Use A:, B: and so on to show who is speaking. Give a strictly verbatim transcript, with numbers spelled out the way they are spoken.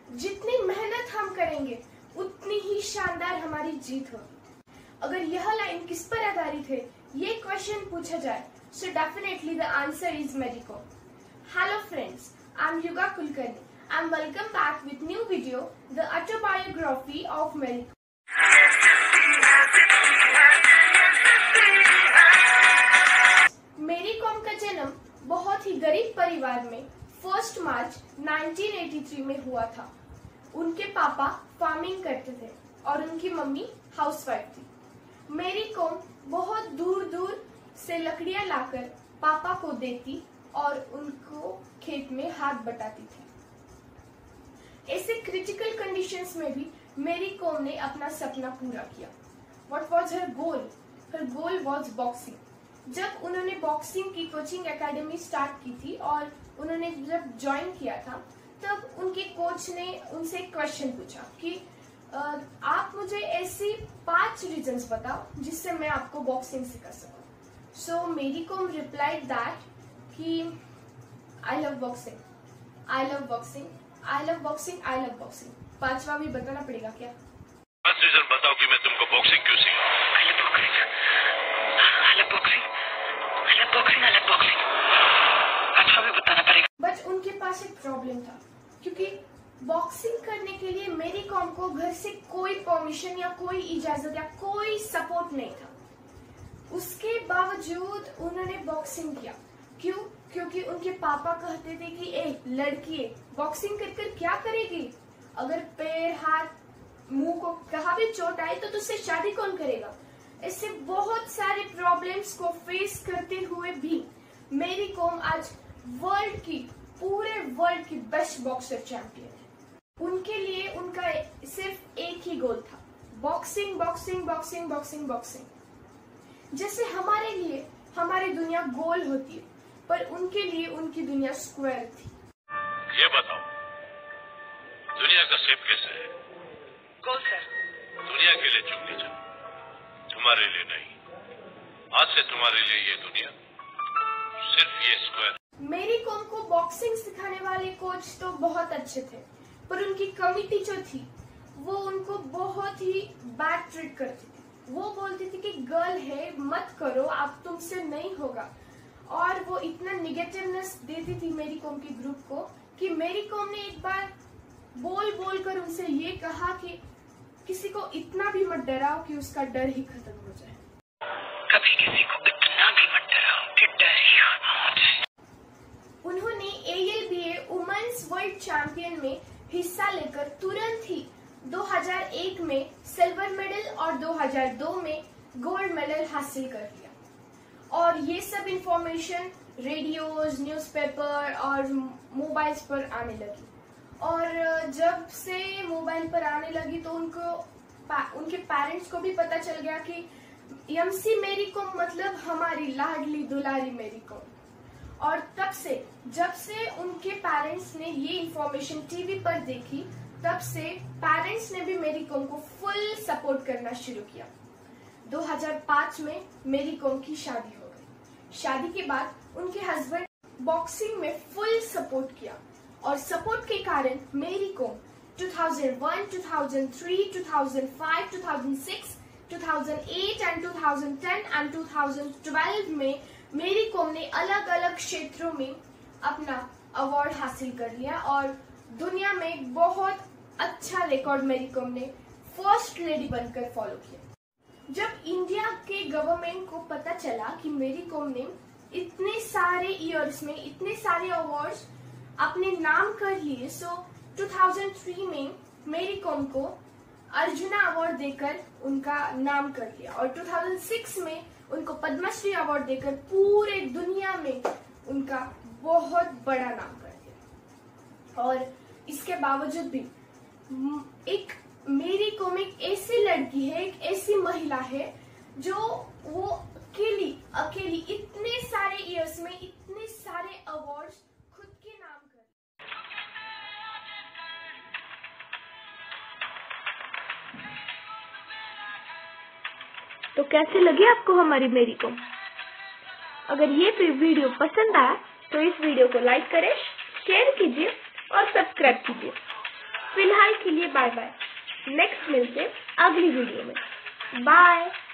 A: जितनी मेहनत हम करेंगे उतनी ही शानदार हमारी जीत होगी। अगर यह लाइन किस पर आधारित है, ये क्वेश्चन पूछा जाए, so definitely the answer is Mary Kom. Hello friends, I'm Yuga Kulkarni. I'm welcome back with new video, the autobiography of Mary Kom. Mary Kom का जन्म बहुत ही गरीब परिवार में first March nineteen eighty three में हुआ था। उनके पापा फार्मिंग करते थे और उनकी मम्मी हाउसवाइफ थी। मेरी कॉम बहुत दूर दूर से लकड़ियां लाकर पापा को देती और उनको खेत में हाथ बटाती थी। ऐसे क्रिटिकल कंडीशंस में भी मेरी कॉम ने अपना सपना पूरा किया। What was her goal? Her goal was boxing. जब उन्होंने बॉक्सिंग की कोचिंग एकेडमी स्टार्ट की थी और उन्होंने जब ज्वाइन किया था, तब उनके कोच ने उनसे एक क्वेश्चन पूछा कि आप मुझे ऐसी पांच रीजंस बताओ जिससे मैं आपको बॉक्सिंग सिखा सकूं। सो मेरी कॉम रिप्लाइड दैट कि I love boxing, I love boxing, I love boxing, I love boxing. पांचवा भी बताना पड़ेगा क्या?
B: पांच रीजन बताओ कि मैं तुमको बॉक्सिंग क्यों सिखाऊं। I love boxing, I love boxing, I love boxing, I love boxing. पांचवा भी बताना पड़ेगा।
A: बट उनके पास एक प्रॉब्लम था, क्योंकि बॉक्सिंग करने के लिए मेरी कॉम को घर से कोई परमिशन या कोई इजाजत या कोई सपोर्ट नहीं था। उसके बावजूद उन्होंने बॉक्सिंग किया। क्यों? क्योंकि उनके पापा कहते थे कि ए लड़की बॉक्सिंग कर कर क्या करेगी, अगर पैर हाथ मुंह को कहाँ भी चोट आई तो तुझसे शादी कौन करेगा। ऐसे बहुत सारे प्रॉब्लम्स को फेस करते हुए भी मेरी कॉम आज वर्ल्ड की पूरे वर्ल्ड की बेस्ट बॉक्सर चैंपियन है। उनके लिए उनका सिर्फ एक ही गोल था, boxing boxing boxing boxing boxing. जैसे हमारे लिए हमारी दुनिया गोल होती है, पर उनके लिए उनकी दुनिया स्क्वायर थी।
B: ये बताओ दुनिया का शेप कैसा है?
C: गोल सर।
B: दुनिया के लिए चुन लीजिए, तुम्हारे लिए नहीं। आज से तुम्हारे लिए ये दुनिया सिर्फ ये स्क्वायर।
A: मेरी कॉम को बॉक्सिंग सिखाने वाले कोच तो बहुत अच्छे थे, पर उनकी कमिटी जो थी वो उनको बहुत ही बैड ट्रीट करती थी। वो बोलती थी कि गर्ल है मत करो, आप तुमसे नहीं होगा। और वो इतना निगेटिवनेस देती थी मेरी कॉम के ग्रुप को कि मेरी कॉम ने एक बार बोल बोल कर उनसे ये कहा कि किसी को इतना भी मत डराओ कि उसका डर ही खत्म हो जाए।
C: कभी किसी को इतना भी मत डराओ कि डर ही खत्म हो जाए।
A: उन्होंने A L B A women's world champion में हिस्सा लेकर तुरंत ही दो हज़ार एक में सिल्वर मेडल और दो हज़ार दो में गोल्ड मेडल हासिल कर लिया। और ये सब इंफॉर्मेशन रेडियोज, न्यूज़पेपर और मोबाइल्स पर आने लगी। और जब से मोबाइल पर आने लगी तो उनको उनके पेरेंट्स को भी पता चल गया कि एमसी मेरी कॉम मतलब हमारी लाडली दुलारी मेरी कॉम। और तब से जब से उनके पेरेंट्स ने ये इंफॉर्मेशन टीवी पर देखी, तब से पेरेंट्स ने भी मेरी कॉम को फुल सपोर्ट करना शुरू किया। दो हज़ार पाँच में मेरी कॉम की शादी हो गई। शादी के बाद उनके हस्बैंड बॉक्सिंग में फुल सपोर्ट किया और सपोर्ट के कारण मेरी कॉम दो हज़ार एक, दो हज़ार तीन, दो हज़ार पाँच, दो हज़ार छह, दो हज़ार आठ एंड दो हज़ार दस एंड दो हज़ार बारह में मेरी कॉम ने अलग अलग क्षेत्रों में अपना अवार्ड हासिल कर लिया और दुनिया में बहुत अच्छा रिकॉर्ड मेरी कॉम ने फर्स्ट लेडी बनकर फॉलो किया। जब इंडिया के गवर्नमेंट को पता चला कि मेरी कॉम ने इतने सारे ईयर्स में इतने सारे अवार्ड्स अपने नाम कर लिए, सो दो हज़ार तीन में मेरी कॉम को अर्जुना अवार्ड देकर उनका नाम कर लिया और दो हज़ार छह में उनको पद्मश्री अवार्ड देकर पूरे दुनिया में उनका बहुत बड़ा नाम कर दिया। और इसके बावजूद भी एक मेरी कॉम एक ऐसी लड़की है, एक ऐसी महिला है जो वो अकेली अकेली इतने सारे इयर्स में इतने सारे अवार्ड्स खुद के नाम कर। तो कैसे लगे आपको हमारी मेरी कॉम? अगर ये वीडियो पसंद आया तो इस वीडियो को लाइक करें, शेयर कीजिए और सब्सक्राइब कीजिए। फिलहाल के लिए बाय बाय। नेक्स्ट मिलते अगली वीडियो में। बाय।